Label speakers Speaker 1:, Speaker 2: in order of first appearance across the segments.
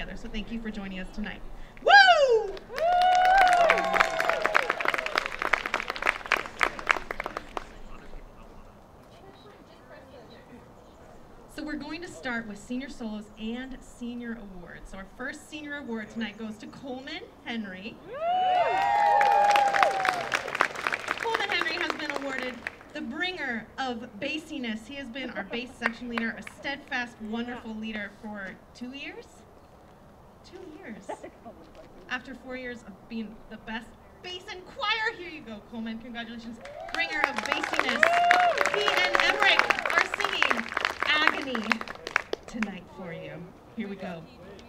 Speaker 1: together. So thank you for joining us tonight. Woo! So we're going to start with senior solos and senior awards. So our first senior award tonight goes to Coleman Henry. Coleman Henry has been awarded the bringer of bassiness. He has been our bass section leader, a steadfast, wonderful leader for 2 years? 2 years. After 4 years of being the best bass and choir, here you go, Coleman. Congratulations. Bringer of bassiness. He and Aymeric are singing Agony tonight for you. Here we go.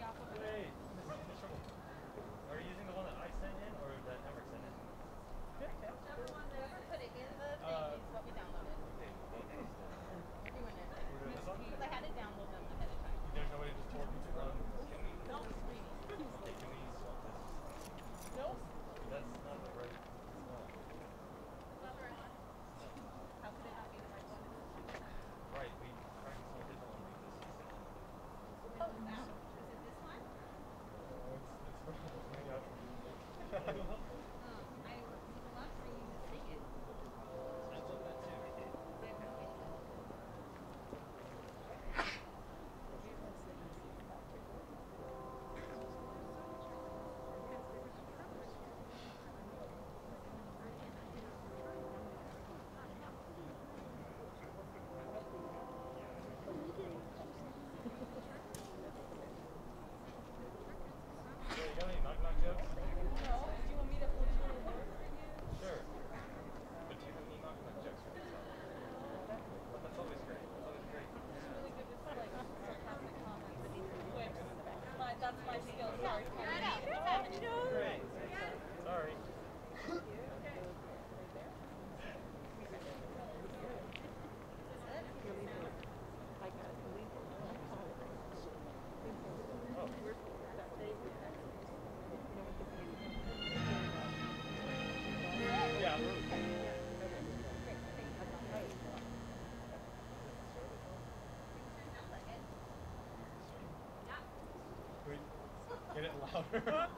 Speaker 2: Get it louder.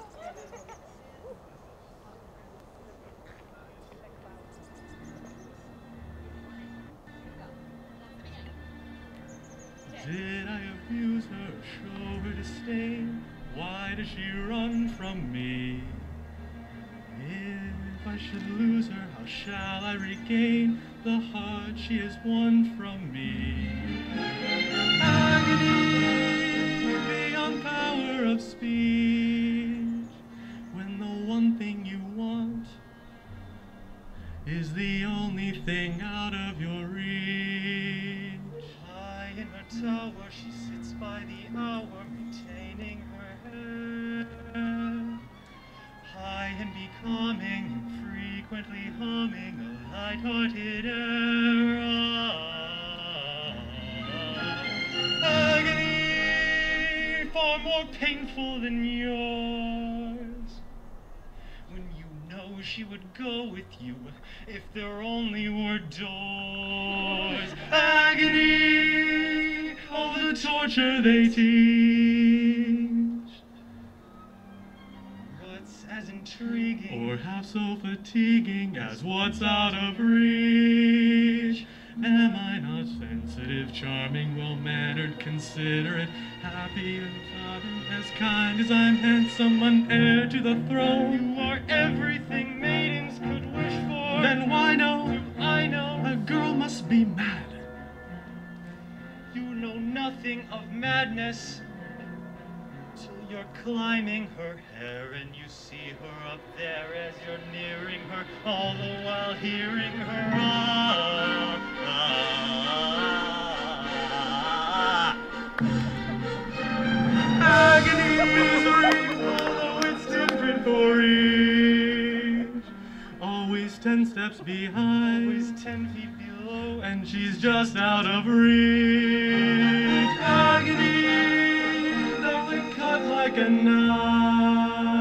Speaker 3: Did I abuse her, show her disdain? Why does she run from me? If I should lose her, how shall I regain the heart she has won from me? Agony beyond power of speech, when the one thing you want is the only thing out of your reach. High in her tower, she sits by the hour, maintaining her head. High and becoming, infrequently humming a light-hearted air. Agony far more painful than yours, when you know she would go with you if there only were doors. Agony, all the torture they teach, what's as intriguing or half so fatiguing as what's out of reach? Am I not sensitive, charming, well-mannered, considerate, happy and tolerant, as kind as I'm handsome, an heir to the throne? You are everything maidens could wish for. Then why know, I know, a girl must be mad? You know nothing of madness till you're climbing her hair and you see her up there as you're nearing her, all the while hearing her agony, misery, although it's different for each. Always 10 steps behind, always 10 feet below, and she's just out of reach. Agony, though it cut like a knife,